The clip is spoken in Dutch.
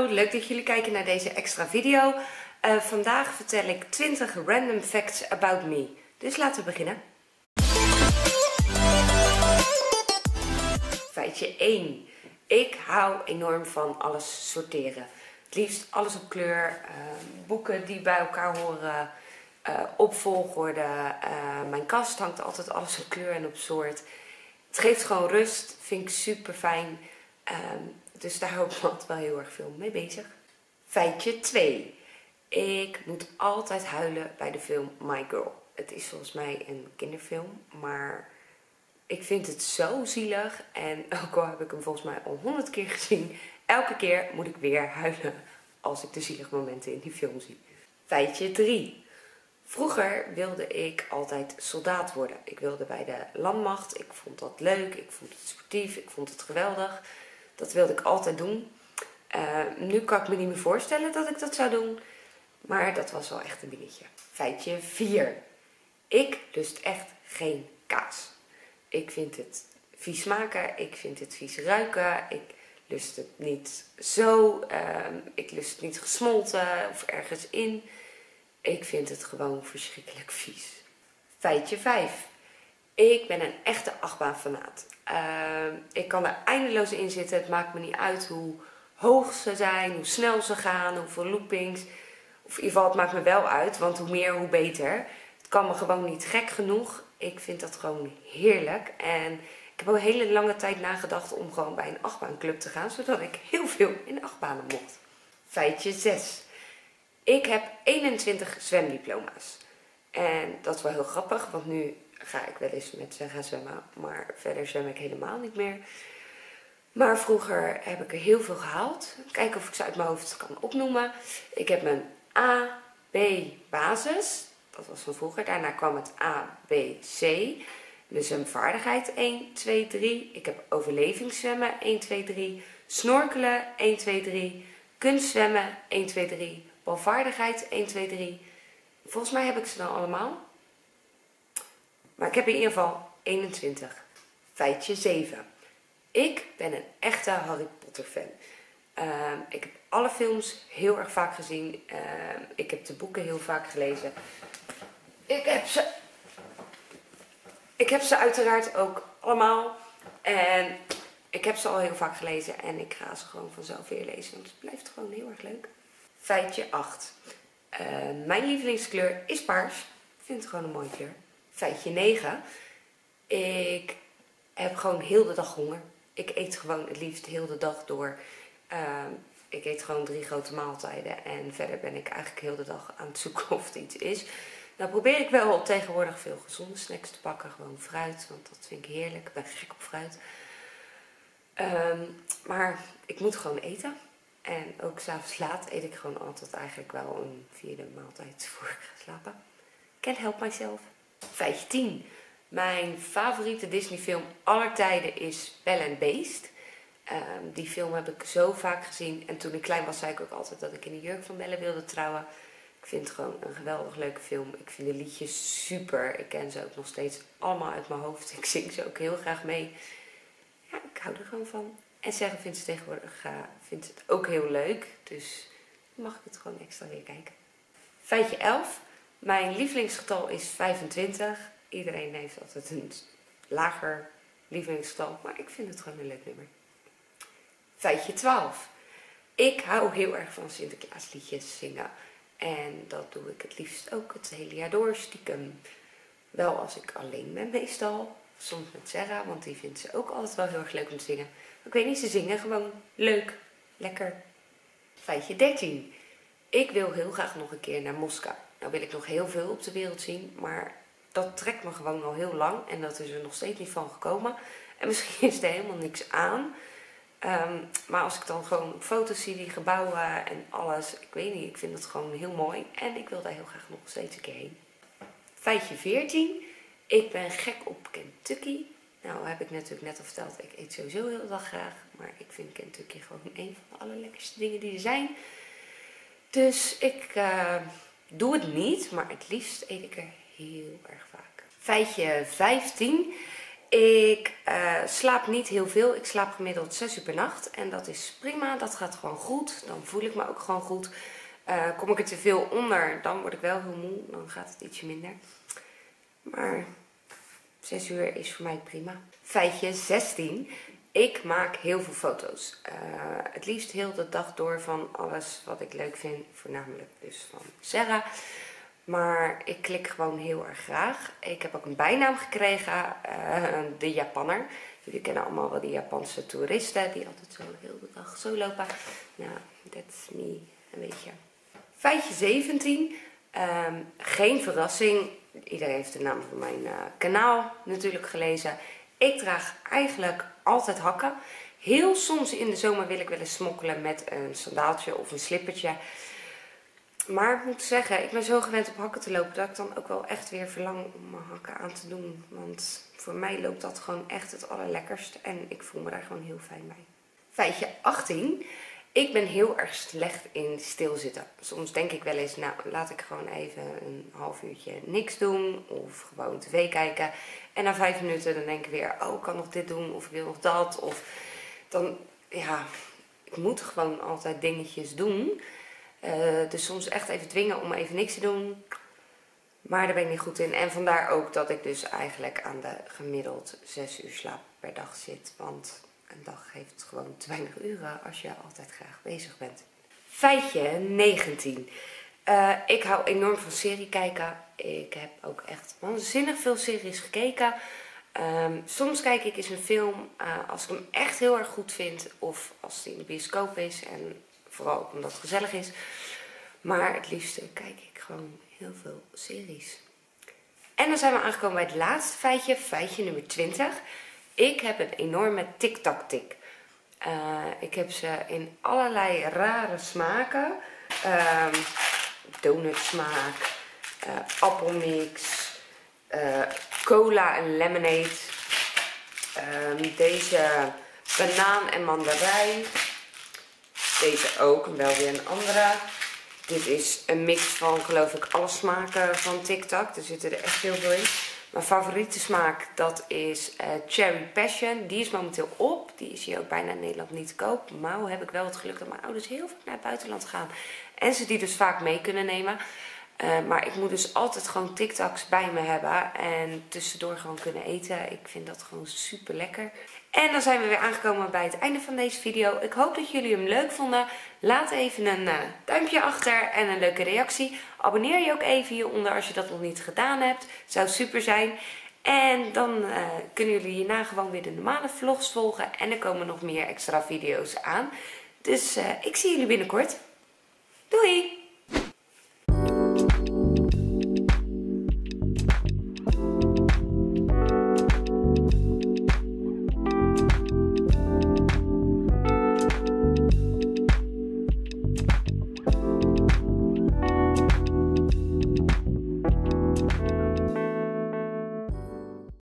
Hallo, leuk dat jullie kijken naar deze extra video. Vandaag vertel ik 20 random facts about me. Dus laten we beginnen. Feitje 1. Ik hou enorm van alles sorteren. Het liefst alles op kleur, boeken die bij elkaar horen, op volgorde. Mijn kast hangt altijd alles op kleur en op soort. Het geeft gewoon rust, vind ik super fijn. Dus daar hou ik me altijd wel heel erg veel mee bezig. Feitje 2. Ik moet altijd huilen bij de film My Girl. Het is volgens mij een kinderfilm, maar ik vind het zo zielig. En ook al heb ik hem volgens mij al 100 keer gezien, elke keer moet ik weer huilen als ik de zielige momenten in die film zie. Feitje 3. Vroeger wilde ik altijd soldaat worden. Ik wilde bij de landmacht. Ik vond dat leuk. Ik vond het sportief. Ik vond het geweldig. Dat wilde ik altijd doen. Nu kan ik me niet meer voorstellen dat ik dat zou doen. Maar dat was wel echt een dingetje. Feitje 4. Ik lust echt geen kaas. Ik vind het vies smaken. Ik vind het vies ruiken. Ik lust het niet zo. Ik lust het niet gesmolten of ergens in. Ik vind het gewoon verschrikkelijk vies. Feitje 5. Ik ben een echte achtbaanfanaat. Ik kan er eindeloos in zitten. Het maakt me niet uit hoe hoog ze zijn, hoe snel ze gaan, hoeveel loopings. Of in ieder geval, het maakt me wel uit, want hoe meer, hoe beter. Het kan me gewoon niet gek genoeg. Ik vind dat gewoon heerlijk. En ik heb al een hele lange tijd nagedacht om gewoon bij een achtbaanclub te gaan, zodat ik heel veel in achtbanen mocht. Feitje 6. Ik heb 21 zwemdiploma's. En dat is wel heel grappig, want nu ga ik wel eens met ze gaan zwemmen. Maar verder zwem ik helemaal niet meer. Maar vroeger heb ik er heel veel gehaald. Kijken of ik ze uit mijn hoofd kan opnoemen. Ik heb mijn A, B basis. Dat was van vroeger. Daarna kwam het A, B, C. Mijn zwemvaardigheid 1, 2, 3. Ik heb overlevingszwemmen 1, 2, 3. Snorkelen 1, 2, 3. Kunstzwemmen 1, 2, 3. Balvaardigheid 1, 2, 3. Volgens mij heb ik ze dan allemaal. Maar ik heb in ieder geval 21. Feitje 7. Ik ben een echte Harry Potter fan. Ik heb alle films heel erg vaak gezien. Ik heb de boeken heel vaak gelezen. Ik heb ze uiteraard ook allemaal. En ik heb ze al heel vaak gelezen. En ik ga ze gewoon vanzelf weer lezen. Want het blijft gewoon heel erg leuk. Feitje 8. Mijn lievelingskleur is paars. Ik vind het gewoon een mooie kleur. Feitje 9. Ik heb gewoon heel de dag honger. Ik eet gewoon het liefst heel de dag door. Ik eet gewoon 3 grote maaltijden. En verder ben ik eigenlijk heel de dag aan het zoeken of het iets is. Nou probeer ik wel tegenwoordig veel gezonde snacks te pakken. Gewoon fruit, want dat vind ik heerlijk. Ik ben gek op fruit. Maar ik moet gewoon eten. En ook 's avonds laat eet ik gewoon altijd eigenlijk wel een 4e maaltijd voor ik ga slapen. Can't help myself. Feitje 10. Mijn favoriete Disney film aller tijden is Belle and Beast. Die film heb ik zo vaak gezien. En toen ik klein was zei ik ook altijd dat ik in de jurk van Belle wilde trouwen. Ik vind het gewoon een geweldig leuke film. Ik vind de liedjes super. Ik ken ze ook nog steeds allemaal uit mijn hoofd. Ik zing ze ook heel graag mee. Ja, ik hou er gewoon van. En zeggen vindt ze tegenwoordig vindt ze het ook heel leuk. Dus mag ik het gewoon extra weer kijken. Feitje 11. Mijn lievelingsgetal is 25. Iedereen heeft altijd een lager lievelingsgetal. Maar ik vind het gewoon een leuk nummer. Feitje 12. Ik hou heel erg van Sinterklaasliedjes zingen. En dat doe ik het liefst ook het hele jaar door, stiekem. Wel als ik alleen ben meestal. Soms met Sarah, want die vindt ze ook altijd wel heel erg leuk om te zingen. Maar ik weet niet, ze zingen gewoon leuk, lekker. Feitje 13. Ik wil heel graag nog een keer naar Moskou. Nou wil ik nog heel veel op de wereld zien, maar dat trekt me gewoon al heel lang. En dat is er nog steeds niet van gekomen. En misschien is er helemaal niks aan. Maar als ik dan gewoon foto's zie, die gebouwen en alles, ik weet niet, ik vind het gewoon heel mooi. En ik wil daar heel graag nog steeds een keer heen. Feitje 14. Ik ben gek op Kentucky. Nou heb ik natuurlijk net al verteld, ik eet sowieso heel de dag graag. Maar ik vind Kentucky gewoon een van de allerlekkerste dingen die er zijn. Dus ik doe het niet, maar het liefst eet ik er heel erg vaak. Feitje 15. Ik slaap niet heel veel. Ik slaap gemiddeld 6 uur per nacht. En dat is prima. Dat gaat gewoon goed. Dan voel ik me ook gewoon goed. Kom ik er te veel onder, dan word ik wel heel moe. Dan gaat het ietsje minder. Maar 6 uur is voor mij prima. Feitje 16. Ik maak heel veel foto's. Het liefst heel de dag door van alles wat ik leuk vind. Voornamelijk dus van Serra. Maar ik klik gewoon heel erg graag. Ik heb ook een bijnaam gekregen. De Japanner. Jullie kennen allemaal wel die Japanse toeristen. Die altijd zo heel de dag zo lopen. Nou, that's me. Een beetje. Feitje 17. Geen verrassing. Iedereen heeft de naam van mijn kanaal natuurlijk gelezen. Ik draag eigenlijk altijd hakken. Heel soms in de zomer wil ik wel eens smokkelen met een sandaaltje of een slippertje. Maar ik moet zeggen, ik ben zo gewend op hakken te lopen dat ik dan ook wel echt weer verlang om mijn hakken aan te doen. Want voor mij loopt dat gewoon echt het allerlekkerst en ik voel me daar gewoon heel fijn bij. Feitje 18. Ik ben heel erg slecht in stilzitten. Soms denk ik wel eens, nou laat ik gewoon even een half uurtje niks doen of gewoon tv kijken. En na 5 minuten dan denk ik weer, oh ik kan nog dit doen of ik wil nog dat. Of dan, ja, ik moet gewoon altijd dingetjes doen. Dus soms echt even dwingen om even niks te doen. Maar daar ben ik niet goed in. En vandaar ook dat ik dus eigenlijk aan de gemiddeld 6 uur slaap per dag zit. Want een dag heeft gewoon te weinig uren als je altijd graag bezig bent. Feitje 19. Ik hou enorm van serie kijken. Ik heb ook echt waanzinnig veel series gekeken. Soms kijk ik eens een film als ik hem echt heel erg goed vind. Of als die in de bioscoop is. En vooral ook omdat het gezellig is. Maar het liefste kijk ik gewoon heel veel series. En dan zijn we aangekomen bij het laatste feitje. Feitje nummer 20. Ik heb een enorme TikTok-tik. Ik heb ze in allerlei rare smaken. Donutsmaak. Appelmix. Cola en lemonade. Deze banaan en mandarijn. Deze ook, wel weer een andere. Dit is een mix van, geloof ik, alle smaken van TikTok. Er zitten er echt heel veel in. Mijn favoriete smaak, dat is Cherry Passion. Die is momenteel op. Die is hier ook bijna in Nederland niet te koop. Maar hoe heb ik wel het geluk dat mijn ouders heel vaak naar het buitenland gaan. En ze die dus vaak mee kunnen nemen. Maar ik moet dus altijd gewoon TikToks bij me hebben. En tussendoor gewoon kunnen eten. Ik vind dat gewoon super lekker. En dan zijn we weer aangekomen bij het einde van deze video. Ik hoop dat jullie hem leuk vonden. Laat even een duimpje achter en een leuke reactie. Abonneer je ook even hieronder als je dat nog niet gedaan hebt. Zou super zijn. En dan kunnen jullie hierna gewoon weer de normale vlogs volgen. En er komen nog meer extra video's aan. Dus ik zie jullie binnenkort. Doei!